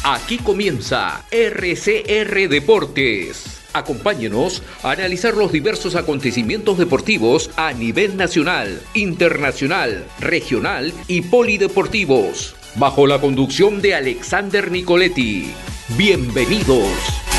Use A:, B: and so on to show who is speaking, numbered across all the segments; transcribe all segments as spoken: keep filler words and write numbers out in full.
A: Aquí comienza R C R Deportes. Acompáñenos a analizar los diversos acontecimientos deportivos a nivel nacional, internacional, regional y polideportivos, bajo la conducción de Alexander Nicoletti. Bienvenidos.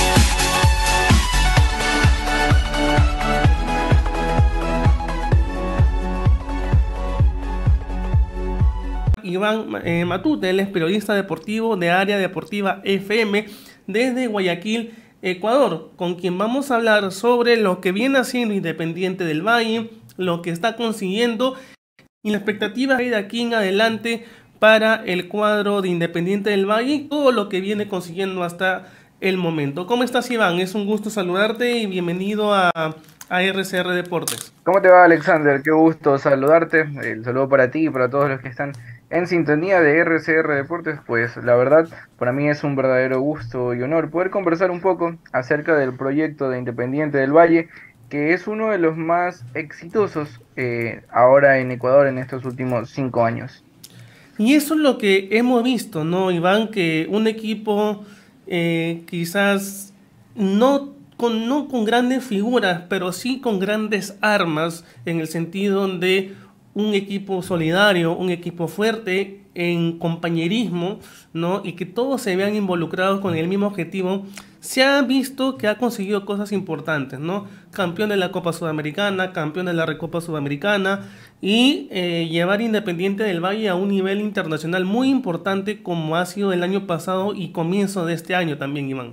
B: Iván eh, Matute, él es periodista deportivo de Área Deportiva F M desde Guayaquil, Ecuador, con quien vamos a hablar sobre lo que viene haciendo Independiente del Valle, lo que está consiguiendo y la expectativa de aquí en adelante para el cuadro de Independiente del Valle y todo lo que viene consiguiendo hasta el momento. ¿Cómo estás, Iván? Es un gusto saludarte y bienvenido a, a R C R Deportes.
C: ¿Cómo te va, Alexander? Qué gusto saludarte. El saludo para ti y para todos los que están en sintonía de R C R Deportes. Pues la verdad, para mí es un verdadero gusto y honor poder conversar un poco acerca del proyecto de Independiente del Valle, que es uno de los más exitosos eh, ahora en Ecuador en estos últimos cinco años.
B: Y eso es lo que hemos visto, ¿no, Iván? Que un equipo eh, quizás no con, no con grandes figuras, pero sí con grandes armas, en el sentido de un equipo solidario, un equipo fuerte en compañerismo, ¿no? Y que todos se vean involucrados con el mismo objetivo. Se ha visto que ha conseguido cosas importantes, ¿no? Campeón de la Copa Sudamericana, campeón de la Recopa Sudamericana y eh, llevar Independiente del Valle a un nivel internacional muy importante como ha sido el año pasado y comienzo de este año también, Iván.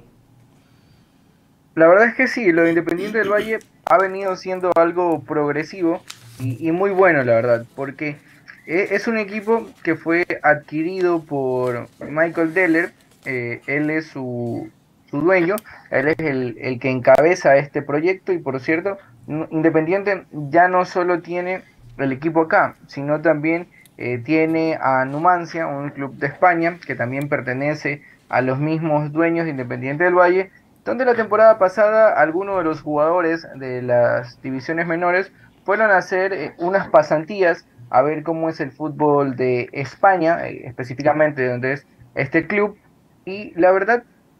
C: La verdad es que sí, lo de Independiente del Valle ha venido siendo algo progresivo y, y muy bueno, la verdad, porque es un equipo que fue adquirido por Michael Deller. Eh, él es su, su dueño, él es el, el que encabeza este proyecto y, por cierto, Independiente ya no solo tiene el equipo acá, sino también eh, tiene a Numancia, un club de España que también pertenece a los mismos dueños de Independiente del Valle, donde la temporada pasada algunos de los jugadores de las divisiones menores fueron a hacer eh, unas pasantías a ver cómo es el fútbol de España, eh, específicamente donde es este club, y la verdad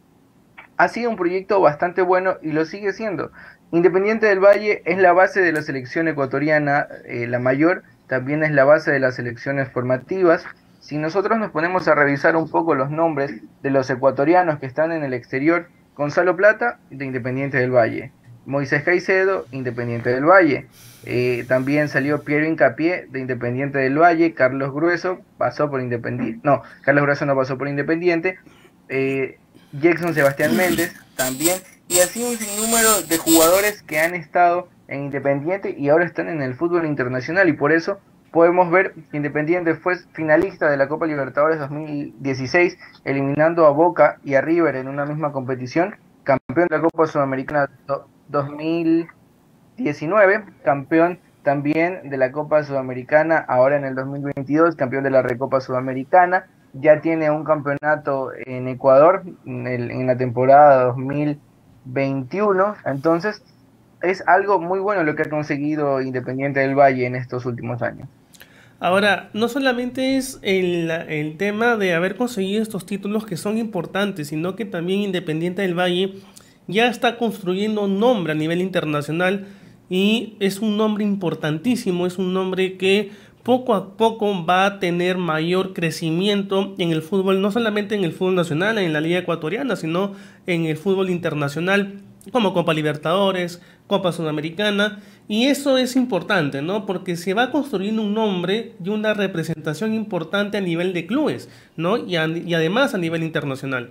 C: ha sido un proyecto bastante bueno y lo sigue siendo. Independiente del Valle es la base de la selección ecuatoriana, eh, la mayor, también es la base de las selecciones formativas. Si nosotros nos ponemos a revisar un poco los nombres de los ecuatorianos que están en el exterior: Gonzalo Plata, de Independiente del Valle; Moisés Caicedo, Independiente del Valle; eh, también salió Piero Hincapié, de Independiente del Valle; Carlos Grueso pasó por Independiente, no, Carlos Grueso no pasó por Independiente, eh, Jackson Sebastián Méndez también, y así un sinnúmero de jugadores que han estado en Independiente y ahora están en el fútbol internacional, y por eso podemos ver que Independiente fue finalista de la Copa Libertadores dos mil dieciséis, eliminando a Boca y a River en una misma competición, campeón de la Copa Sudamericana dos mil diecinueve, campeón también de la Copa Sudamericana ahora en el dos mil veintidós, campeón de la Recopa Sudamericana, ya tiene un campeonato en Ecuador en, el, en la temporada dos mil veintiuno, entonces es algo muy bueno lo que ha conseguido Independiente del Valle en estos últimos años.
B: Ahora, no solamente es el, el tema de haber conseguido estos títulos que son importantes, sino que también Independiente del Valle ya está construyendo un nombre a nivel internacional y es un nombre importantísimo, es un nombre que poco a poco va a tener mayor crecimiento en el fútbol, no solamente en el fútbol nacional, en la Liga Ecuatoriana, sino en el fútbol internacional, como Copa Libertadores, Copa Sudamericana, y eso es importante, ¿no? Porque se va construyendo un nombre y una representación importante a nivel de clubes, ¿no? Y, a, y además a nivel internacional.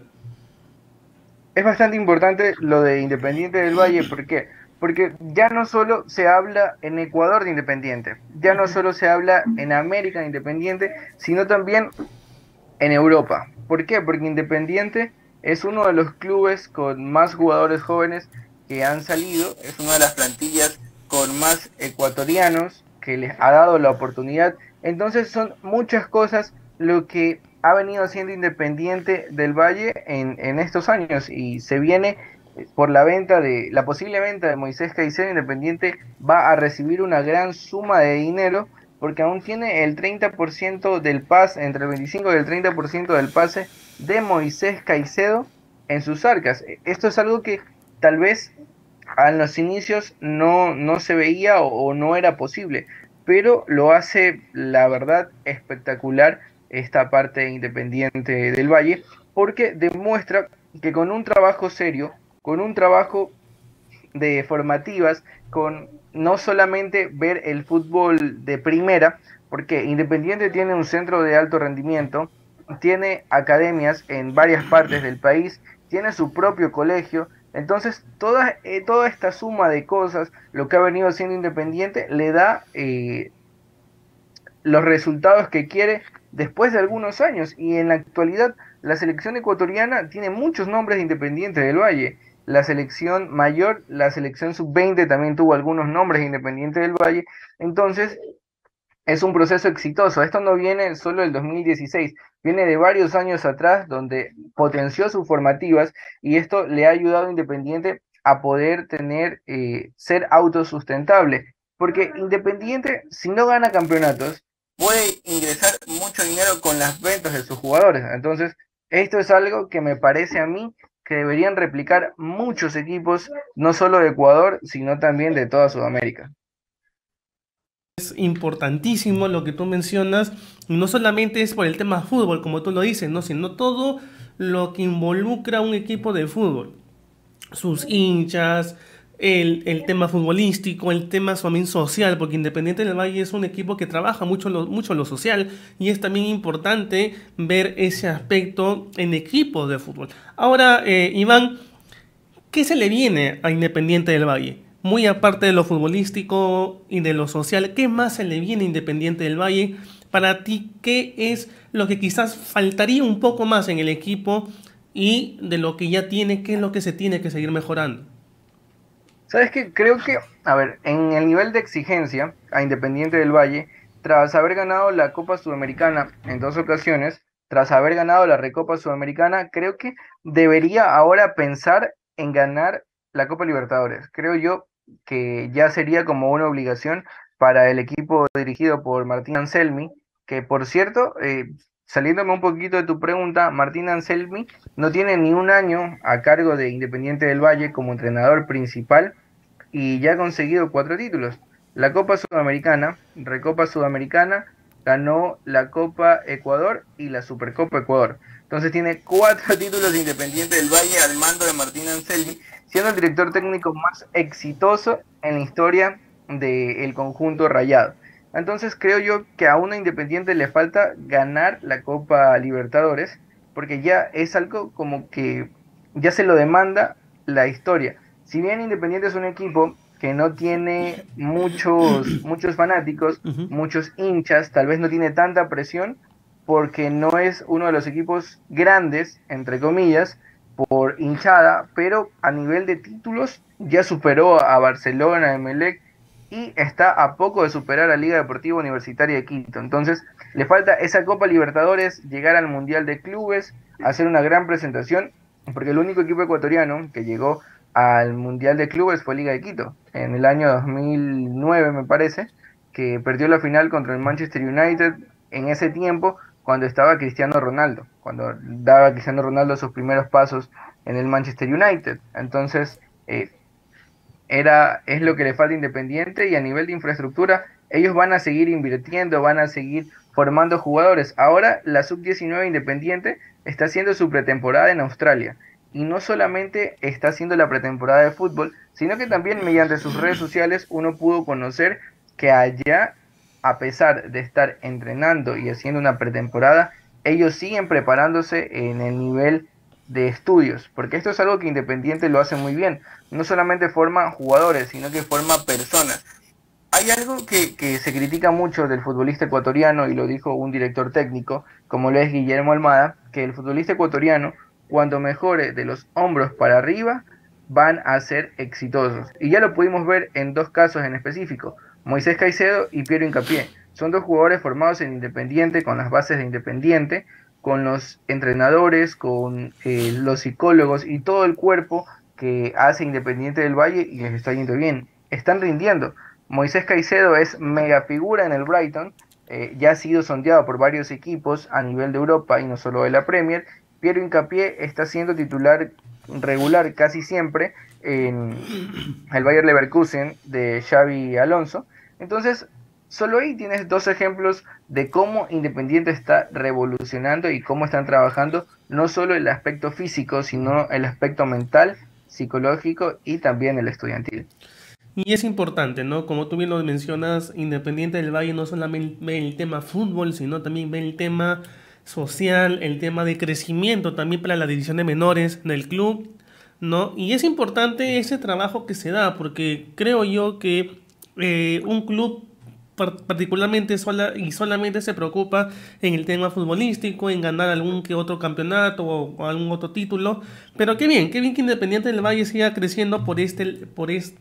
C: Es bastante importante lo de Independiente del Valle, ¿por qué? Porque ya no solo se habla en Ecuador de Independiente, ya no solo se habla en América de Independiente, sino también en Europa. ¿Por qué? Porque Independiente es uno de los clubes con más jugadores jóvenes que han salido, es una de las plantillas con más ecuatorianos que les ha dado la oportunidad. Entonces son muchas cosas lo que ha venido haciendo Independiente del Valle en, en estos años, y se viene por la venta de la posible venta de Moisés Caicedo. Independiente va a recibir una gran suma de dinero porque aún tiene el treinta por ciento del pase, entre el veinticinco y el treinta por ciento del pase de Moisés Caicedo en sus arcas. Esto es algo que tal vez a los inicios no, no se veía o, o no era posible, pero lo hace, la verdad, espectacular esta parte Independiente del Valle, porque demuestra que con un trabajo serio, con un trabajo de formativas, con no solamente ver el fútbol de primera, porque Independiente tiene un centro de alto rendimiento, tiene academias en varias partes del país, tiene su propio colegio, entonces toda, eh, toda esta suma de cosas, lo que ha venido siendo Independiente, le da eh, los resultados que quiere después de algunos años. Y en la actualidad, la selección ecuatoriana tiene muchos nombres de Independiente del Valle. La selección mayor, la selección sub veinte también tuvo algunos nombres de Independiente del Valle. Entonces, es un proceso exitoso. Esto no viene solo del dos mil dieciséis, viene de varios años atrás donde potenció sus formativas y esto le ha ayudado a Independiente a poder tener, eh, ser autosustentable. Porque Independiente, si no gana campeonatos, puede ingresar mucho dinero con las ventas de sus jugadores. Entonces, esto es algo que me parece a mí que deberían replicar muchos equipos, no solo de Ecuador, sino también de toda Sudamérica.
B: Es importantísimo lo que tú mencionas, no solamente es por el tema fútbol, como tú lo dices, ¿no? Sino todo lo que involucra a un equipo de fútbol, sus hinchas, el, el tema futbolístico, el tema también social, porque Independiente del Valle es un equipo que trabaja mucho lo, mucho lo social y es también importante ver ese aspecto en equipos de fútbol. Ahora, eh, Iván, ¿qué se le viene a Independiente del Valle? Muy aparte de lo futbolístico y de lo social, ¿qué más se le viene a Independiente del Valle? Para ti, ¿qué es lo que quizás faltaría un poco más en el equipo y de lo que ya tiene, qué es lo que se tiene que seguir mejorando?
C: ¿Sabes qué? Creo que, a ver, en el nivel de exigencia a Independiente del Valle, tras haber ganado la Copa Sudamericana en dos ocasiones, tras haber ganado la Recopa Sudamericana, creo que debería ahora pensar en ganar la Copa Libertadores. Creo yo que ya sería como una obligación para el equipo dirigido por Martín Anselmi, que por cierto, eh, saliéndome un poquito de tu pregunta, Martín Anselmi no tiene ni un año a cargo de Independiente del Valle como entrenador principal y ya ha conseguido cuatro títulos. La Copa Sudamericana, Recopa Sudamericana, ganó la Copa Ecuador y la Supercopa Ecuador. Entonces tiene cuatro títulos de Independiente del Valle al mando de Martín Anselmi, siendo el director técnico más exitoso en la historia del conjunto rayado. Entonces creo yo que a una Independiente le falta ganar la Copa Libertadores, porque ya es algo como que ya se lo demanda la historia. Si bien Independiente es un equipo que no tiene muchos, muchos fanáticos,
B: Uh -huh.
C: muchos hinchas, tal vez no tiene tanta presión, porque no es uno de los equipos grandes, entre comillas, por hinchada, pero a nivel de títulos ya superó a Barcelona, a Emelec, y está a poco de superar a Liga Deportiva Universitaria de Quito. Entonces le falta esa Copa Libertadores, llegar al Mundial de Clubes, hacer una gran presentación, porque el único equipo ecuatoriano que llegó al Mundial de Clubes fue Liga de Quito, en el año dos mil nueve me parece, que perdió la final contra el Manchester United en ese tiempo, cuando estaba Cristiano Ronaldo, cuando daba Cristiano Ronaldo sus primeros pasos en el Manchester United. Entonces, eh, era, es lo que le falta a Independiente, y a nivel de infraestructura, ellos van a seguir invirtiendo, van a seguir formando jugadores. Ahora la sub diecinueve Independiente está haciendo su pretemporada en Australia, y no solamente está haciendo la pretemporada de fútbol, sino que también mediante sus redes sociales uno pudo conocer que allá, a pesar de estar entrenando y haciendo una pretemporada, ellos siguen preparándose en el nivel de estudios, porque esto es algo que Independiente lo hace muy bien. No solamente forma jugadores, sino que forma personas. Hay algo que, que se critica mucho del futbolista ecuatoriano, y lo dijo un director técnico, como lo es Guillermo Almada, que el futbolista ecuatoriano, cuando mejore de los hombros para arriba, van a ser exitosos. Y ya lo pudimos ver en dos casos en específico, Moisés Caicedo y Piero Hincapié. Son dos jugadores formados en Independiente, con las bases de Independiente, con los entrenadores, con eh, los psicólogos y todo el cuerpo que hace Independiente del Valle, y les está yendo bien. Están rindiendo. Moisés Caicedo es mega figura en el Brighton, eh, ya ha sido sondeado por varios equipos a nivel de Europa y no solo de la Premier. Piero Hincapié está siendo titular regular casi siempre en el Bayer Leverkusen de Xavi Alonso. Entonces, solo ahí tienes dos ejemplos de cómo Independiente está revolucionando y cómo están trabajando no solo el aspecto físico, sino el aspecto mental, psicológico y también el estudiantil.
B: Y es importante, ¿no? Como tú bien lo mencionas, Independiente del Valle no solamente ve el tema fútbol, sino también ve el tema social, el tema de crecimiento también para la división de menores del club, ¿no? Y es importante ese trabajo que se da, porque creo yo que eh, un club par- particularmente sola y solamente se preocupa en el tema futbolístico, en ganar algún que otro campeonato o, o algún otro título, pero qué bien, qué bien que Independiente del Valle siga creciendo por este, por este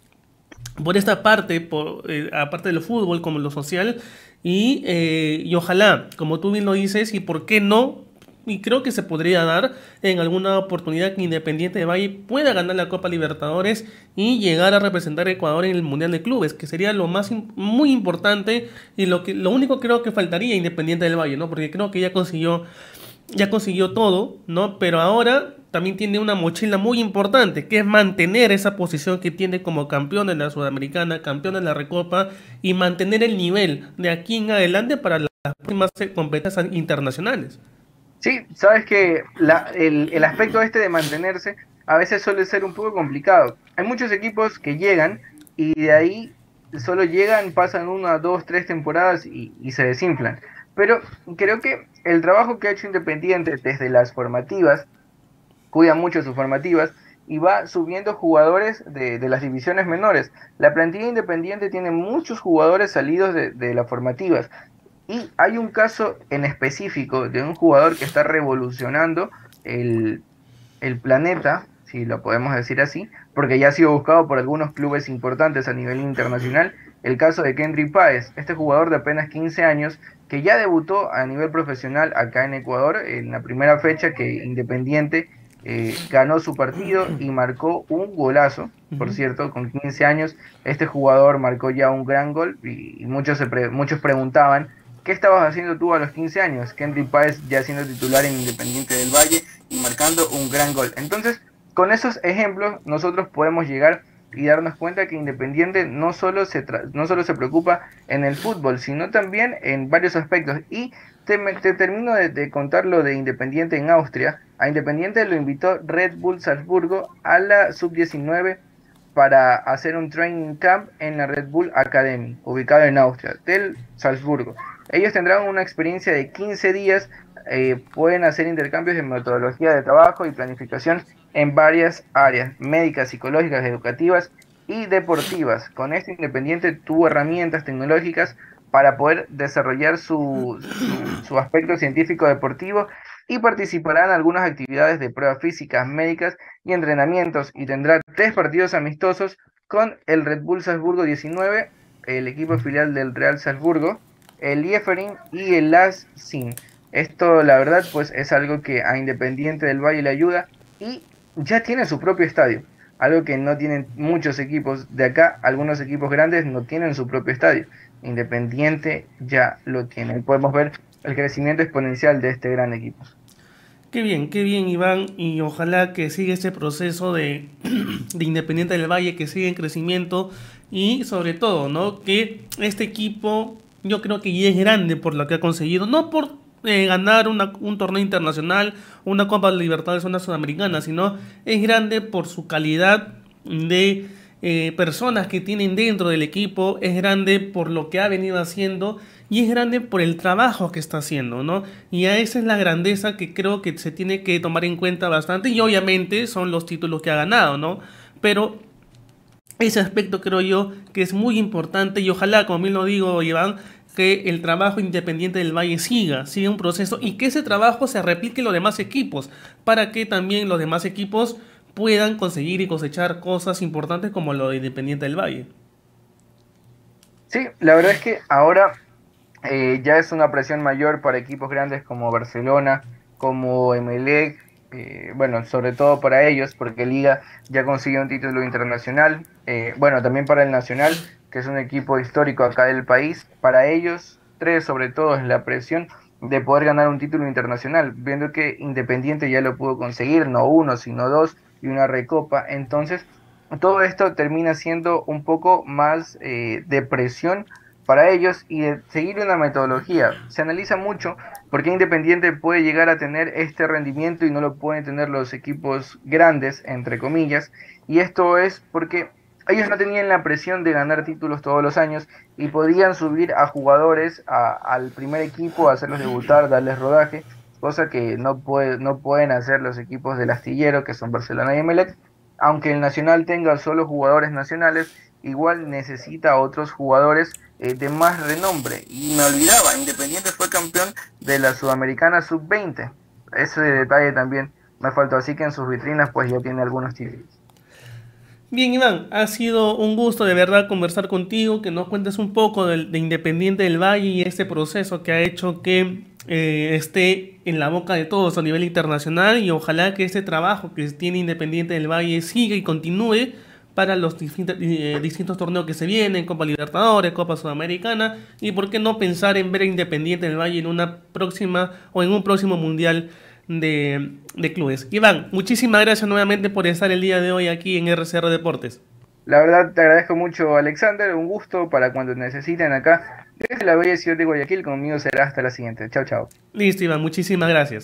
B: por esta parte, por, eh, aparte del fútbol como lo social, y, eh, y ojalá, como tú bien lo dices, y por qué no, y creo que se podría dar en alguna oportunidad que Independiente de Valle pueda ganar la Copa Libertadores y llegar a representar a Ecuador en el Mundial de Clubes, que sería lo más muy importante y lo que lo único creo que faltaría a Independiente del Valle, ¿no? Porque creo que ya consiguió ya consiguió todo, ¿no? Pero ahora también tiene una mochila muy importante, que es mantener esa posición que tiene como campeón de la Sudamericana, campeón de la Recopa, y mantener el nivel de aquí en adelante para las próximas competencias internacionales.
C: Sí, sabes que la- el, el aspecto este de mantenerse a veces suele ser un poco complicado. Hay muchos equipos que llegan y de ahí solo llegan, pasan una, dos, tres temporadas y, y se desinflan. Pero creo que el trabajo que ha hecho Independiente desde las formativas, cuida mucho sus formativas y va subiendo jugadores de, de las divisiones menores. La plantilla Independiente tiene muchos jugadores salidos de, de las formativas. Y hay un caso en específico de un jugador que está revolucionando el, el planeta, si lo podemos decir así, porque ya ha sido buscado por algunos clubes importantes a nivel internacional, el caso de Kendry Páez, este jugador de apenas quince años, que ya debutó a nivel profesional acá en Ecuador, en la primera fecha que Independiente eh, ganó su partido y marcó un golazo. Por
B: Ujú.
C: cierto, con quince años, este jugador marcó ya un gran gol y, y muchos, se pre- muchos preguntaban, ¿qué estabas haciendo tú a los quince años? Kendry Páez ya siendo titular en Independiente del Valle y marcando un gran gol. Entonces, con esos ejemplos, nosotros podemos llegar y darnos cuenta que Independiente no solo se, tra- no solo se preocupa en el fútbol, sino también en varios aspectos. Y te, me- te termino de, de contar lo de Independiente en Austria. A Independiente lo invitó Red Bull Salzburgo a la sub diecinueve para hacer un training camp en la Red Bull Academy, ubicado en Austria, del Salzburgo. Ellos tendrán una experiencia de quince días, eh, pueden hacer intercambios de metodología de trabajo y planificación en varias áreas, médicas, psicológicas, educativas y deportivas. Con este Independiente tuvo herramientas tecnológicas para poder desarrollar su, su, su aspecto científico deportivo y participará en algunas actividades de pruebas físicas, médicas y entrenamientos y tendrá tres partidos amistosos con el Red Bull Salzburgo diecinueve, el equipo filial del Real Salzburgo, el Liefering y el Las Sin. Esto, la verdad, pues es algo que a Independiente del Valle le ayuda y ya tiene su propio estadio, algo que no tienen muchos equipos de acá, algunos equipos grandes no tienen su propio estadio. Independiente ya lo tiene. Y podemos ver el crecimiento exponencial de este gran equipo.
B: Qué bien, qué bien, Iván, y ojalá que siga este proceso de, de Independiente del Valle, que siga en crecimiento y sobre todo, ¿no? Que este equipo yo creo que ya es grande por lo que ha conseguido, no por eh, ganar una- un torneo internacional, una Copa de Libertadores, una Sudamericana, sino es grande por su calidad de eh, personas que tienen dentro del equipo, es grande por lo que ha venido haciendo y es grande por el trabajo que está haciendo, ¿no? Y a esa es la grandeza que creo que se tiene que tomar en cuenta bastante y obviamente son los títulos que ha ganado, ¿no? Pero ese aspecto creo yo que es muy importante y ojalá, como bien lo digo, Iván, que el trabajo independiente del Valle siga, siga un proceso y que ese trabajo se replique en los demás equipos, para que también los demás equipos puedan conseguir y cosechar cosas importantes como lo de Independiente del Valle.
C: Sí, la verdad es que ahora eh, ya es una presión mayor para equipos grandes como Barcelona, como Emelec, eh, bueno, sobre todo para ellos, porque Liga ya consiguió un título internacional, eh, bueno, también para el Nacional, que es un equipo histórico acá del país, para ellos, tres sobre todo, es la presión de poder ganar un título internacional, viendo que Independiente ya lo pudo conseguir, no uno, sino dos, y una recopa. Entonces, todo esto termina siendo un poco más eh, de presión para ellos y de seguir una metodología. Se analiza mucho por qué Independiente puede llegar a tener este rendimiento y no lo pueden tener los equipos grandes, entre comillas, y esto es porque ellos no tenían la presión de ganar títulos todos los años y podían subir a jugadores a, al primer equipo, hacerlos debutar, darles rodaje, cosa que no, puede, no pueden hacer los equipos del astillero, que son Barcelona y Emelec. Aunque el Nacional tenga solo jugadores nacionales, igual necesita otros jugadores eh, de más renombre. Y me olvidaba, Independiente fue campeón de la Sudamericana sub veinte. Ese detalle también me faltó, así que en sus vitrinas pues ya tiene algunos títulos.
B: Bien, Iván, ha sido un gusto de verdad conversar contigo, que nos cuentes un poco de, de Independiente del Valle y este proceso que ha hecho que eh, esté en la boca de todos a nivel internacional, y ojalá que este trabajo que tiene Independiente del Valle siga y continúe para los distintos, eh, distintos torneos que se vienen, Copa Libertadores, Copa Sudamericana, y por qué no pensar en ver a Independiente del Valle en una próxima o en un próximo mundial De, de clubes. Iván, muchísimas gracias nuevamente por estar el día de hoy aquí en R C R Deportes.
C: La verdad te agradezco mucho, Alexander, un gusto para cuando necesiten acá. Desde la bella ciudad de Guayaquil, conmigo será hasta la siguiente. Chao, chao.
B: Listo, Iván, muchísimas gracias.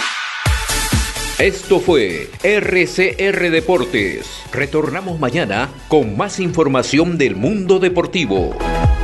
A: Esto fue R C R Deportes. Retornamos mañana con más información del mundo deportivo.